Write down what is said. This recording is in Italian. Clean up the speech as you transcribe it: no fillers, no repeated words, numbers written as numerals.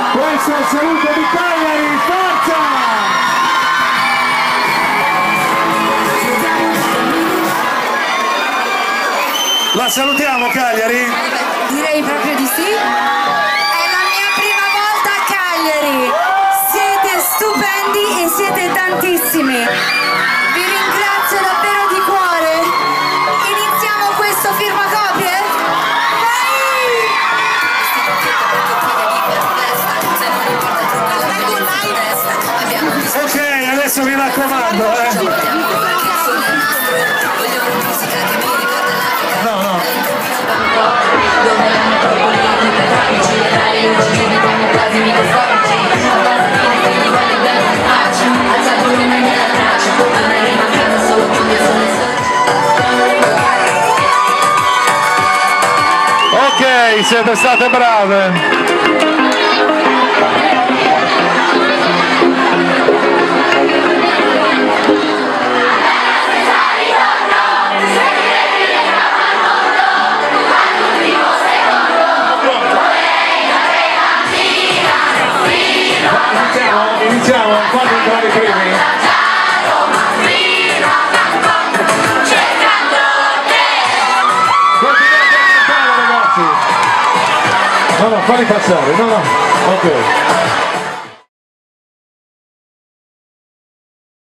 Questo è il saluto di Cagliari, forza! La salutiamo Cagliari? Direi proprio di sì. È la mia prima volta a Cagliari. Siete stupendi e siete tantissimi. Vi ringrazio davvero di cuore. Iniziamo questo firmacopie? Vai! Ok, adesso mi raccomando, No, no. Ok, siete state brave. Iniziamo, fate entrare i primi. Continuate a cantare ragazzi. No, no, falli passare, no, no, ok.